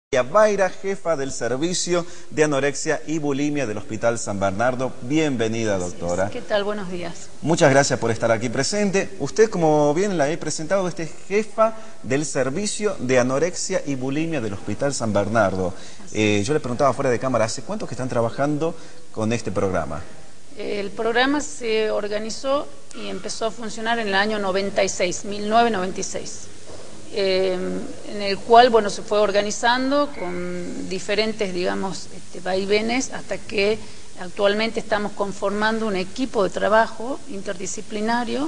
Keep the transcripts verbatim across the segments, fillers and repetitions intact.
Baira, jefa del servicio de anorexia y bulimia del Hospital San Bernardo. Bienvenida, doctora. ¿Qué tal? Buenos días. Muchas gracias por estar aquí presente. Usted, como bien la he presentado, este es jefa del servicio de anorexia y bulimia del Hospital San Bernardo. Eh, yo le preguntaba fuera de cámara, ¿hace cuánto que están trabajando con este programa? El programa se organizó y empezó a funcionar en el año noventa y seis, mil novecientos noventa y seis. Eh, en el cual, bueno, se fue organizando con diferentes, digamos, este, vaivenes, hasta que actualmente estamos conformando un equipo de trabajo interdisciplinario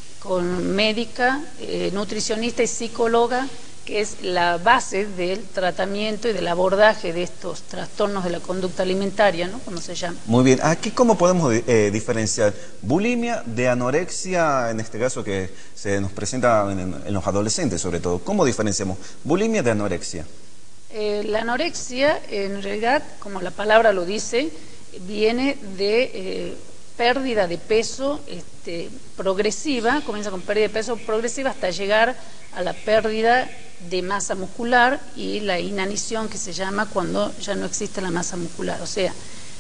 con médica, eh, nutricionista y psicóloga, que es la base del tratamiento y del abordaje de estos trastornos de la conducta alimentaria, ¿no? Como se llama. Muy bien. Aquí, ¿cómo podemos eh, diferenciar bulimia de anorexia, en este caso que se nos presenta en, en los adolescentes sobre todo? ¿Cómo diferenciamos bulimia de anorexia? Eh, la anorexia, en realidad, como la palabra lo dice, viene de eh, pérdida de peso este, progresiva, comienza con pérdida de peso progresiva hasta llegar a la pérdida de masa muscular y la inanición, que se llama cuando ya no existe la masa muscular. O sea,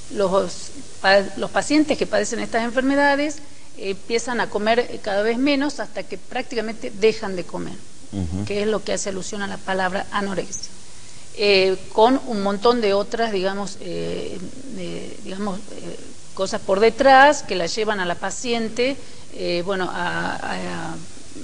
los, los pacientes que padecen estas enfermedades eh, empiezan a comer cada vez menos hasta que prácticamente dejan de comer, uh-huh. que es lo que hace alusión a la palabra anorexia. Eh, con un montón de otras, digamos, eh, eh, digamos eh, cosas por detrás que la llevan a la paciente, eh, bueno, a, a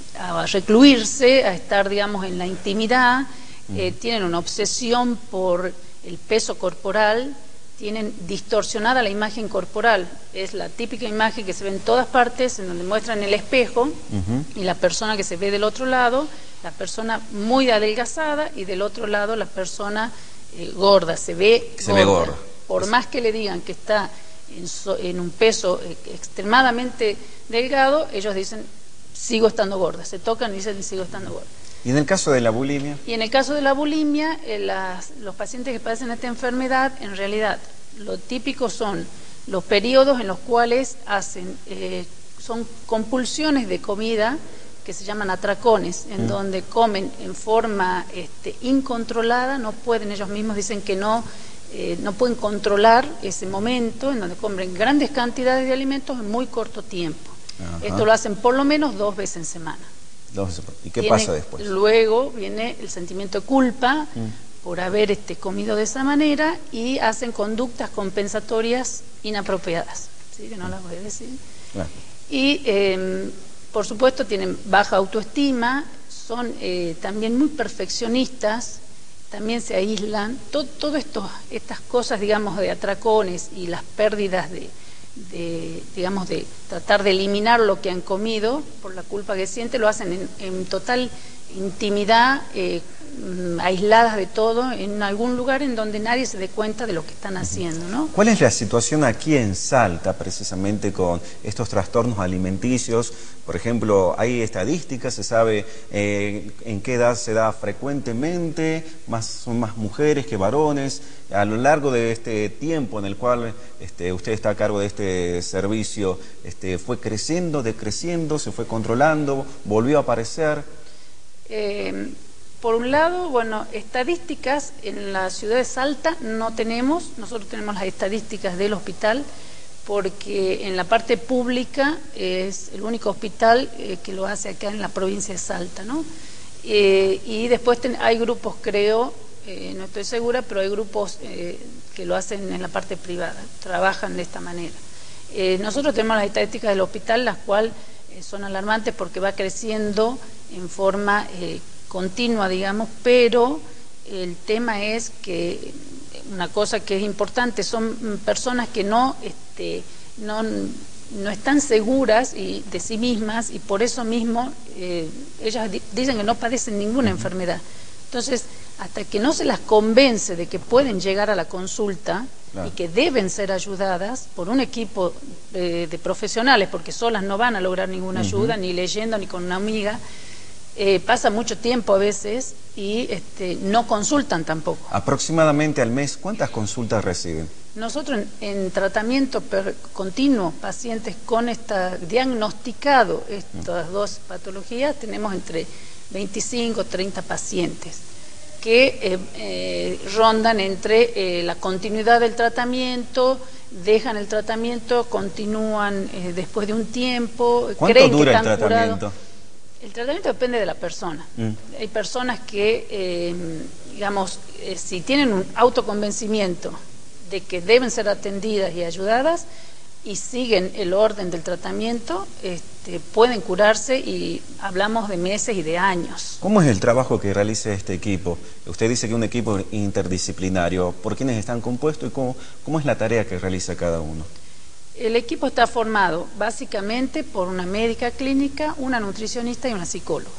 a recluirse, a estar, digamos, en la intimidad, eh, tienen una obsesión por el peso corporal, tienen distorsionada la imagen corporal, es la típica imagen que se ve en todas partes, en donde muestran el espejo, uh-huh. y la persona que se ve del otro lado, la persona muy adelgazada, y del otro lado la persona eh, gorda, se ve se gorda. Ve gorda. Por es... más que le digan que está en, so, en un peso eh, extremadamente delgado, ellos dicen: sigo estando gorda, se tocan y dicen sigo estando gorda. ¿Y en el caso de la bulimia? Y en el caso de la bulimia, eh, las, los pacientes que padecen esta enfermedad, en realidad, lo típico son los periodos en los cuales hacen, eh, son compulsiones de comida, que se llaman atracones, en mm. donde comen en forma este, incontrolada, no pueden, ellos mismos dicen que no, eh, no pueden controlar ese momento, en donde comen grandes cantidades de alimentos en muy corto tiempo. Ajá. Esto lo hacen por lo menos dos veces en semana. Dos, ¿y qué Tiene, pasa después? Luego viene el sentimiento de culpa mm. por haber este, comido de esa manera, y hacen conductas compensatorias inapropiadas, ¿sí? Que no las voy a decir. Claro. Y eh, por supuesto tienen baja autoestima, son eh, también muy perfeccionistas, también se aíslan. Todo, todo esto, estas cosas, digamos, de atracones y las pérdidas de de, digamos, de tratar de eliminar lo que han comido por la culpa que siente, lo hacen en, en total intimidad, eh, aisladas de todo, en algún lugar en donde nadie se dé cuenta de lo que están haciendo, ¿no? ¿Cuál es la situación aquí en Salta, precisamente, con estos trastornos alimenticios? Por ejemplo, ¿hay estadísticas? ¿Se sabe eh, en qué edad se da frecuentemente? Más, ¿Son más mujeres que varones? A lo largo de este tiempo en el cual este, usted está a cargo de este servicio, este, ¿fue creciendo, decreciendo, se fue controlando, volvió a aparecer? Eh... Por un lado, bueno, estadísticas en la ciudad de Salta no tenemos, nosotros tenemos las estadísticas del hospital, porque en la parte pública es el único hospital eh, que lo hace acá en la provincia de Salta, ¿no? Eh, y después ten, hay grupos, creo, eh, no estoy segura, pero hay grupos eh, que lo hacen en la parte privada, trabajan de esta manera. Eh, nosotros tenemos las estadísticas del hospital, las cuales eh, son alarmantes porque va creciendo en forma Eh, continua, digamos, pero el tema es que una cosa que es importante, son personas que no, este, no, no están seguras y, de sí mismas, y por eso mismo eh, ellas di dicen que no padecen ninguna enfermedad. Entonces, hasta que no se las convence de que pueden llegar a la consulta, claro, y que deben ser ayudadas por un equipo de, de profesionales, porque solas no van a lograr ninguna ayuda, uh-huh. ni leyendo, ni con una amiga. Eh, pasa mucho tiempo a veces y este, no consultan tampoco. Aproximadamente al mes, ¿cuántas consultas reciben? Nosotros en, en tratamiento per, continuo, pacientes con esta, diagnosticado estas uh-huh. dos patologías, tenemos entre veinticinco, treinta pacientes que eh, eh, rondan entre eh, la continuidad del tratamiento, dejan el tratamiento, continúan eh, después de un tiempo. ¿Cuánto creen dura que el están tratamiento? curados. El tratamiento depende de la persona. Mm. Hay personas que, eh, digamos, eh, si tienen un autoconvencimiento de que deben ser atendidas y ayudadas y siguen el orden del tratamiento, este, pueden curarse, y hablamos de meses y de años. ¿Cómo es el trabajo que realiza este equipo? Usted dice que es un equipo interdisciplinario. ¿Por quiénes están compuestos y cómo, cómo es la tarea que realiza cada uno? El equipo está formado básicamente por una médica clínica, una nutricionista y una psicóloga.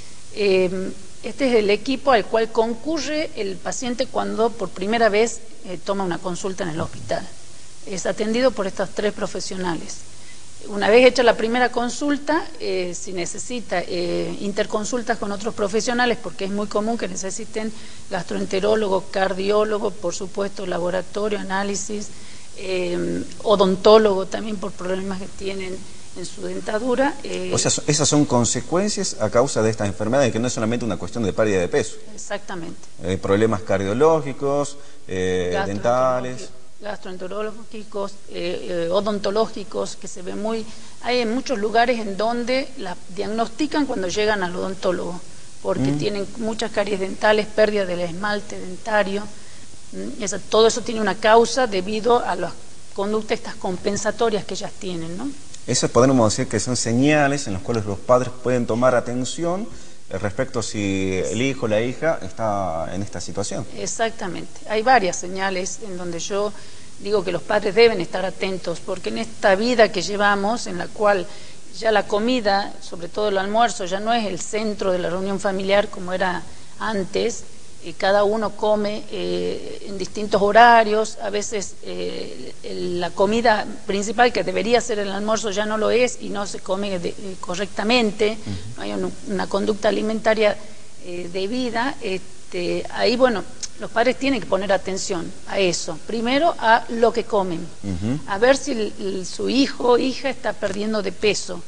Eh, este es el equipo al cual concurre el paciente cuando por primera vez eh, toma una consulta en el hospital. Es atendido por estos tres profesionales. Una vez hecha la primera consulta, eh, si necesita eh, interconsultas con otros profesionales, porque es muy común que necesiten gastroenterólogo, cardiólogo, por supuesto laboratorio, análisis, Eh, odontólogo también por problemas que tienen en su dentadura. Eh, o sea, esas son consecuencias a causa de estas enfermedades, que no es solamente una cuestión de pérdida de peso. Exactamente. Eh, problemas cardiológicos, eh, dentales. Gastroenterológicos, eh, eh, odontológicos, que se ve muy... Hay en muchos lugares en donde las diagnostican cuando llegan al odontólogo, porque mm. tienen muchas caries dentales, pérdida del esmalte dentario. Esa, todo eso tiene una causa debido a las conductas estas compensatorias que ellas tienen, ¿no? Esas podemos decir que son señales en las cuales los padres pueden tomar atención respecto a si el hijo o la hija está en esta situación. Exactamente. Hay varias señales en donde yo digo que los padres deben estar atentos, porque en esta vida que llevamos, en la cual ya la comida, sobre todo el almuerzo, ya no es el centro de la reunión familiar como era antes. Eh, cada uno come eh, en distintos horarios, a veces eh, el, la comida principal que debería ser el almuerzo ya no lo es y no se come de, eh, correctamente, uh-huh. No hay un, una conducta alimentaria eh, debida. Este, ahí, bueno, los padres tienen que poner atención a eso, primero a lo que comen, uh-huh. A ver si el, el, su hijo o hija está perdiendo de peso,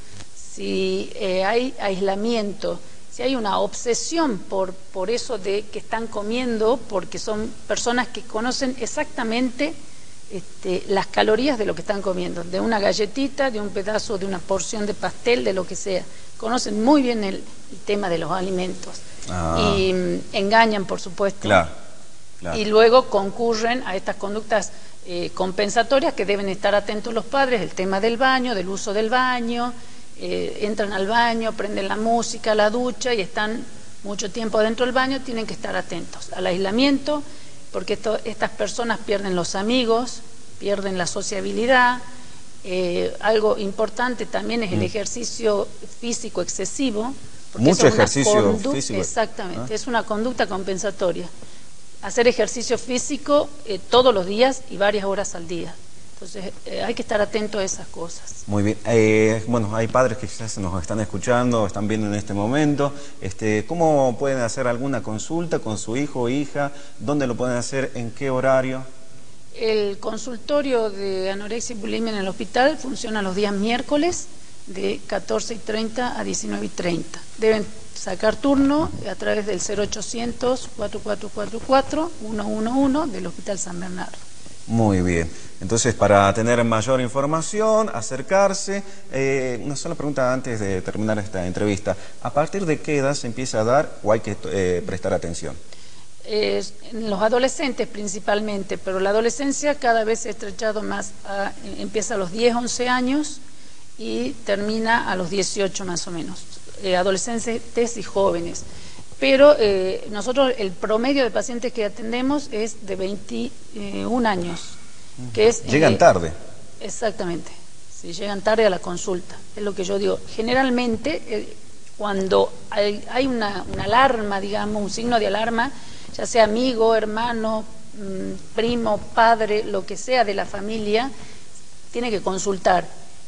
si eh, hay aislamiento, si hay una obsesión por, por eso de que están comiendo, porque son personas que conocen exactamente este, las calorías de lo que están comiendo, de una galletita, de un pedazo, de una porción de pastel, de lo que sea. Conocen muy bien el, el tema de los alimentos. Ah. Y mm, engañan, por supuesto. Claro, claro. Y luego concurren a estas conductas eh, compensatorias que deben estar atentos los padres, el tema del baño, del uso del baño. Eh, entran al baño, prenden la música, la ducha y están mucho tiempo dentro del baño, tienen que estar atentos al aislamiento, porque esto, estas personas pierden los amigos, pierden la sociabilidad. Eh, algo importante también es el ejercicio físico excesivo. Mucho ejercicio físico. Exactamente, ¿Ah? Es una conducta compensatoria. Hacer ejercicio físico eh, todos los días y varias horas al día. Entonces eh, hay que estar atento a esas cosas. Muy bien. Eh, bueno, hay padres que quizás nos están escuchando, están viendo en este momento. Este, ¿Cómo pueden hacer alguna consulta con su hijo o hija? ¿Dónde lo pueden hacer? ¿En qué horario? El consultorio de anorexia y bulimia en el hospital funciona los días miércoles de catorce y treinta a diecinueve y treinta. Deben sacar turno a través del cero ochocientos, cuatro cuatro cuatro cuatro, uno uno uno del Hospital San Bernardo. Muy bien. Entonces, para tener mayor información, acercarse, eh, una sola pregunta antes de terminar esta entrevista. ¿A partir de qué edad se empieza a dar o hay que eh, prestar atención? Eh, en los adolescentes principalmente, pero la adolescencia cada vez se ha estrechado más, a, empieza a los diez, once años y termina a los dieciocho más o menos, eh, adolescentes y jóvenes. Pero eh, nosotros el promedio de pacientes que atendemos es de veintiún años. Que es, llegan eh, tarde. Exactamente, sí, llegan tarde a la consulta, es lo que yo digo. Generalmente, eh, cuando hay, hay una, una alarma, digamos, un signo de alarma, ya sea amigo, hermano, mmm, primo, padre, lo que sea de la familia, tiene que consultar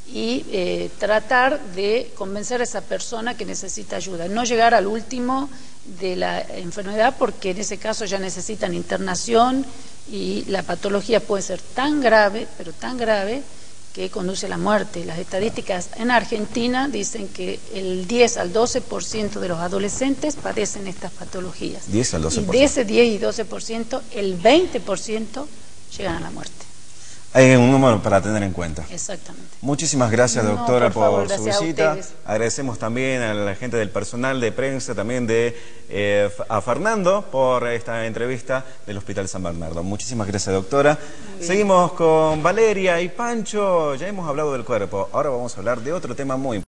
y eh, tratar de convencer a esa persona que necesita ayuda, no llegar al último de la enfermedad, porque en ese caso ya necesitan internación y la patología puede ser tan grave, pero tan grave, que conduce a la muerte. Las estadísticas en Argentina dicen que el diez al doce por ciento de los adolescentes padecen estas patologías. diez al doce por ciento. Y de ese diez y doce por ciento, el veinte por ciento llegan a la muerte. Hay un número para tener en cuenta. Exactamente. Muchísimas gracias, doctora, no, por, favor, por su gracias visita. A Agradecemos también a la gente del personal de prensa, también de eh, a Fernando por esta entrevista del Hospital San Bernardo. Muchísimas gracias, doctora. Seguimos con Valeria y Pancho. Ya hemos hablado del cuerpo. Ahora vamos a hablar de otro tema muy importante.